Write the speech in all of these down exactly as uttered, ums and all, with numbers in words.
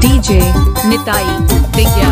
DJ Nitai Digya.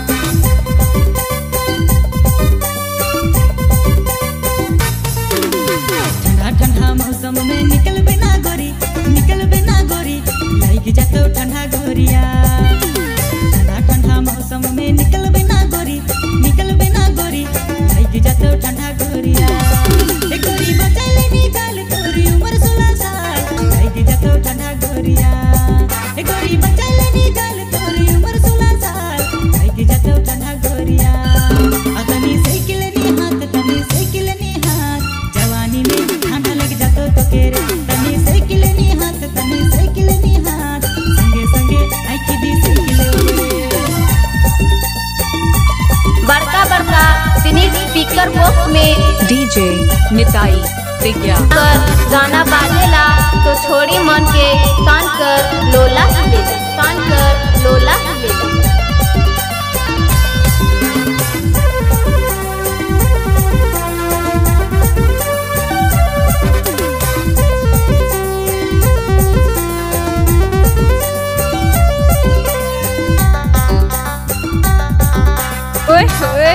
ठंडा ठंडा मौसम में निकल बिना गोरी, निकल बिना गोरी, लाइक जातो ठंडा गोरिया। ठंडा ठंडा मौसम में निकल बिना गोरी, निकल बिना गोरी, लाइक जातो ठंडा गोरिया। ए गोरी बचले निकाल तोरी उम्र सोलह साल, लाइक जातो ठंडा गोरिया। ए गोरी बचले निकाल तोरी उम्र सोलह साल, लाइक जातो ठंडा गोरिया। अतनी साइकिल नी हाथ, तनी साइकिल नी हाथ, जवानी में ठंडा लग जातो तो केरे। तनी साइकिल नी हाथ, तनी साइकिल नी हाथ, संगे संगे आइखी दी साइकिल। बड़का बड़का सिनी स्पीकर बॉक्स में डीजे निताई दिग्या कर गाना बाजेला तो छोड़ी मन के कान कर लोला ले, कान कर लोला ले। ओए ओए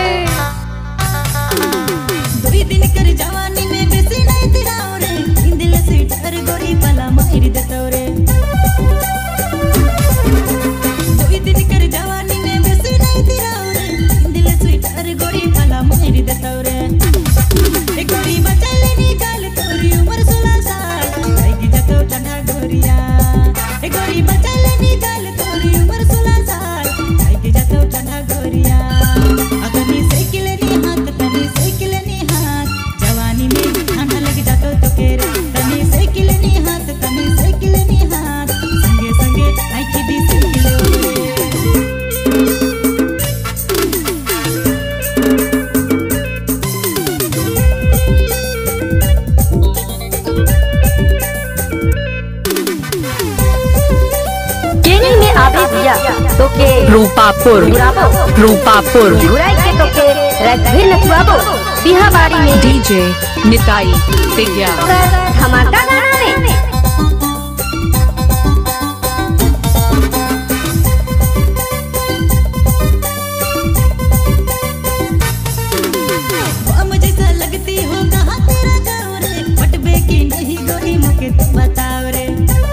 दुई दिन कर जवानी में बेसी नहीं तिराओ रे, इंदिल से डर गोरी पला मार देतो रे। दुई दिन कर जवानी में बेसी नहीं तिराओ रे, इंदिल से डर गोरी पला मार देतो रे। ए गोरी बचले निकाल तोरी उम्र सोलह साल, लाइक जातो ठंडा गोरिया। ए गोरी बचले निकाल तोरी उम्र सोलह साल, लाइक जातो ठंडा गोरिया। अतनी साइकिल नी हाथ, तनी साइकिल नी हाथ, जवानी में ठंडा लग जातो तो केरे। तनी साइकिल नी हाथ, तनी साइकिल नी हाथ, संगे संगे आइखी दी साइकिल। ट्रेनिंग में आवे दिया तो के रूपापुर रूपापुर घुराई के तो के रखबे नचवाबो बिहाबाड़ी में डीजे निताई दिग्या धमाका गाना में। बम जैसा लगती हो कहाँ तेरा गाँव रे, पटबे की नहीं गोरी मुझे तो बताओ रे।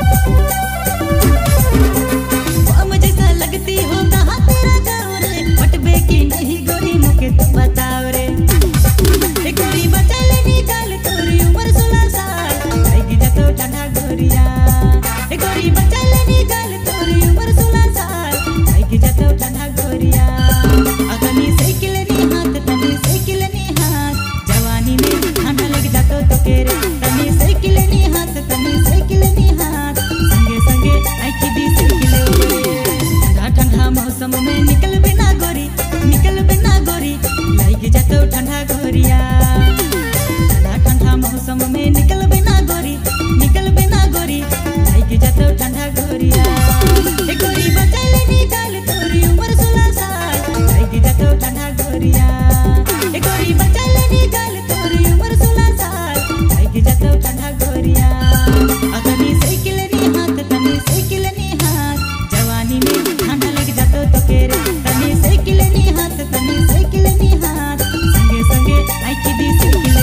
बम जैसा लगती हो कहाँ तेरा गाँव रे, पटबे की नहीं गोरी मुझे तो बताओ रे। ए गोरी बचले निकाल तोरी उम्र सोलह साल, लाइक जातो ठंडा गोरिया। ए गोरी बचले निकाल तोरी उम्र सोलह साल, लाइक जातो ठंडा गोरिया। अतनी साइकिल नी हाथ, तनी साइकिल नी हाथ, जवानी में ठंडा लग जातो तो केरे। तनी साइकिल नी हाथ, तनी साइकिल नी हाथ, संगे संगे आइखी दी साइकिल। ठंडा ठंडा मौसम में निकल बिना गोरी, निकल बिना गोरी, लाइक जातो ठंडा गोरिया। ठंडा ठंडा मौसम में निकल बिना गोरी, निकल बिना गोरी, लाइक जातो ठंडा गोरिया। ए गोरी बचले निकाल तोरी उम्र सोलह साल, लाइक जातो ठंडा गोरिया। ए गोरी बचले निकाल तोरी उम्र सोलह साल, लाइक जातो ठंडा गोरिया। अतनी साइकिल नी हाथ, तनी साइकिल नी हाथ, जवानी में ठंडा लग जातो तो केरे। तनी साइकिल नी हाथ, तनी साइकिल नी हाथ, संगे संगे आइखी दी साइकिल।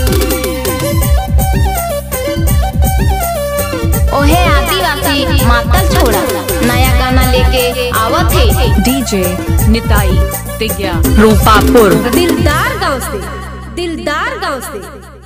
ओहे आदिवासी मातल छोड़ा नया गाना लेके आवत है डीजे निताई दिग्या रूपापुर दिलदार गाँव से, दिलदार गाँव से।